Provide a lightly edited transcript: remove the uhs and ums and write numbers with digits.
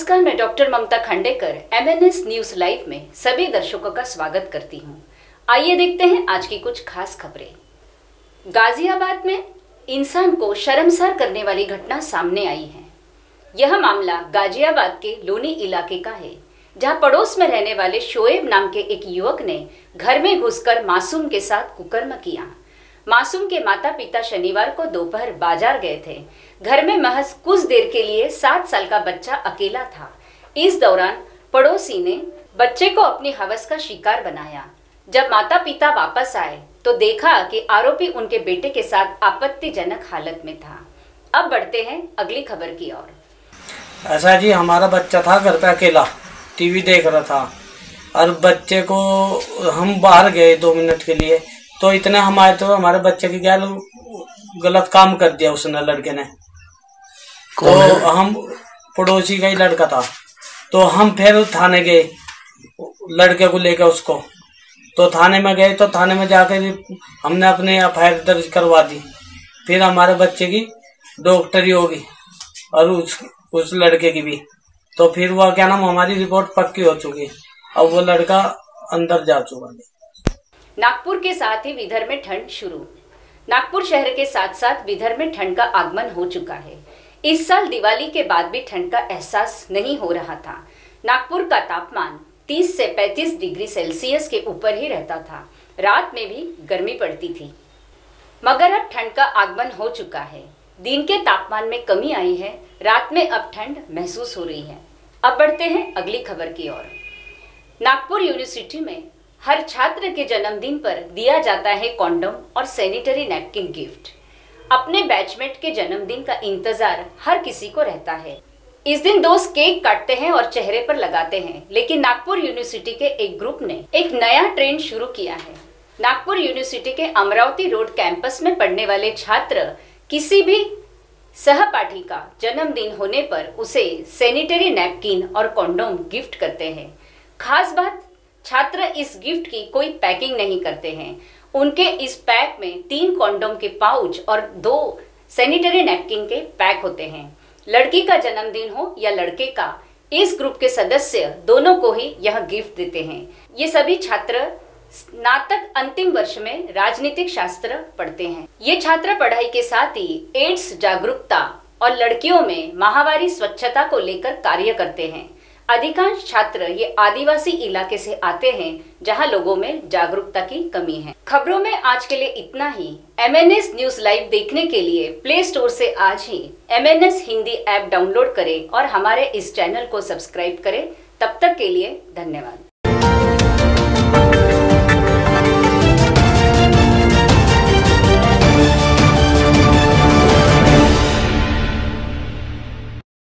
नमस्कार, मैं doctor Mamta Khandekar MNS news live में सभी दर्शकों का स्वागत करती हूं। आइए देखते हैं आज की कुछ खास खबरें। गाजियाबाद में इंसान को शर्मसार करने वाली घटना सामने आई है। यह मामला गाजियाबाद के लोनी इलाके का है, जहां पड़ोस में रहने वाले शोएब नाम के एक युवक ने घर में घुसकर मासूम के साथ कुकर्म किया। मासूम के माता पिता शनिवार को दोपहर बाजार गए थे। घर में महज कुछ देर के लिए 7 साल का बच्चा अकेला था। इस दौरान पड़ोसी ने बच्चे को अपनी हवस का शिकार बनाया। जब माता पिता वापस आए तो देखा कि आरोपी उनके बेटे के साथ आपत्तिजनक हालत में था। अब बढ़ते हैं अगली खबर की ओर। ऐसा जी, हमारा बच्चा था घर पे अकेला, टीवी देख रहा था और बच्चे को हम बाहर गए 2 मिनट के लिए, तो इतने हम आए तो हमारे बच्चे के क्या गलत काम कर दिया उसने, लड़के ने। तो हम पड़ोसी का ही लड़का था, तो हम फिर थाने गए लड़के को लेकर उसको। तो थाने में गए तो थाने में जाकर हमने अपने FIR दर्ज करवा दी। फिर हमारे बच्चे की डॉक्टरी होगी और उस लड़के की भी। तो फिर वह क्या नाम, हमारी रिपोर्ट पक्की हो चुकी है। अब वो लड़का अंदर जा चुका है। नागपुर के साथ ही विदर्भ में ठंड शुरू। नागपुर शहर के साथ साथ विदर्भ में ठंड का आगमन हो चुका है। इस साल दिवाली के बाद भी ठंड का एहसास नहीं हो रहा था। नागपुर का तापमान 30 से 35 डिग्री सेल्सियस के ऊपर ही रहता था। रात में भी गर्मी पड़ती थी, मगर अब ठंड का आगमन हो चुका है। दिन के तापमान में कमी आई है। रात में अब ठंड महसूस हो रही है। अब बढ़ते हैं अगली खबर की ओर। नागपुर यूनिवर्सिटी में हर छात्र के जन्मदिन पर दिया जाता है कॉन्डम और सैनिटरी नैपकिन गिफ्ट। अपने बैचमेट के जन्मदिन का इंतजार हर किसी को रहता है। इस दिन दोस्त केक काटते हैं और चेहरे पर लगाते हैं, लेकिन नागपुर यूनिवर्सिटी के एक ग्रुप ने एक नया ट्रेंड शुरू किया है। नागपुर यूनिवर्सिटी के अमरावती रोड कैंपस में पढ़ने वाले छात्र किसी भी सहपाठी का जन्मदिन होने पर उसे सैनिटरी नैपकिन और कॉन्डोम गिफ्ट करते हैं। खास बात, छात्र इस गिफ्ट की कोई पैकिंग नहीं करते हैं। उनके इस पैक में 3 कॉन्डोम के पाउच और 2 सैनिटरी नैपकिन के पैक होते हैं। लड़की का जन्मदिन हो या लड़के का, इस ग्रुप के सदस्य दोनों को ही यह गिफ्ट देते हैं। ये सभी छात्र स्नातक अंतिम वर्ष में राजनीतिक शास्त्र पढ़ते हैं। ये छात्र पढ़ाई के साथ ही एड्स जागरूकता और लड़कियों में माहवारी स्वच्छता को लेकर कार्य करते हैं। अधिकांश छात्र ये आदिवासी इलाके से आते हैं, जहां लोगों में जागरूकता की कमी है। खबरों में आज के लिए इतना ही। MNS न्यूज लाइव देखने के लिए प्ले स्टोर से आज ही MNS हिंदी ऐप डाउनलोड करें और हमारे इस चैनल को सब्सक्राइब करें। तब तक के लिए धन्यवाद।